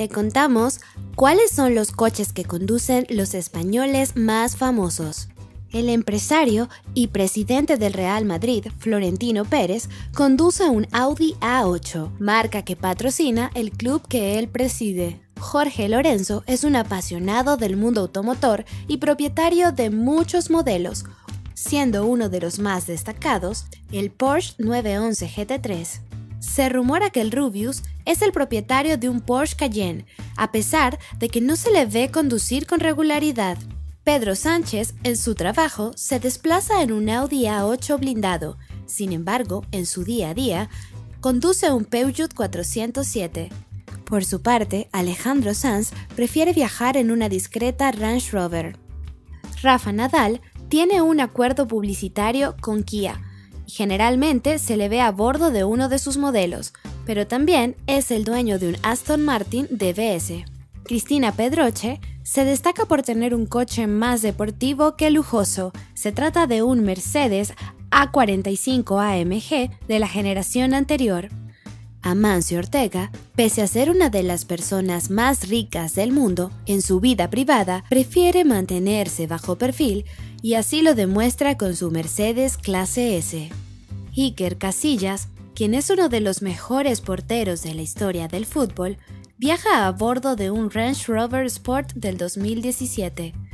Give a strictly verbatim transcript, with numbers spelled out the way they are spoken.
te contamos cuáles son los coches que conducen los españoles más famosos. El empresario y presidente del Real Madrid, Florentino Pérez, conduce un Audi A ocho, marca que patrocina el club que él preside. Jorge Lorenzo es un apasionado del mundo automotor y propietario de muchos modelos, siendo uno de los más destacados el Porsche nueve once G T tres. Se rumora que el Rubius es el propietario de un Porsche Cayenne, a pesar de que no se le ve conducir con regularidad. Pedro Sánchez, en su trabajo, se desplaza en un Audi A ocho blindado. Sin embargo, en su día a día, conduce un Peugeot cuatrocientos siete. Por su parte, Alejandro Sanz prefiere viajar en una discreta Range Rover. Rafa Nadal tiene un acuerdo publicitario con Kia y generalmente se le ve a bordo de uno de sus modelos, pero también es el dueño de un Aston Martin D B S. Cristina Pedroche se destaca por tener un coche más deportivo que lujoso. Se trata de un Mercedes A cuarenta y cinco A M G de la generación anterior. Amancio Ortega, pese a ser una de las personas más ricas del mundo, en su vida privada prefiere mantenerse bajo perfil y así lo demuestra con su Mercedes Clase S. Iker Casillas, quien es uno de los mejores porteros de la historia del fútbol, viaja a bordo de un Range Rover Sport del dos mil diecisiete.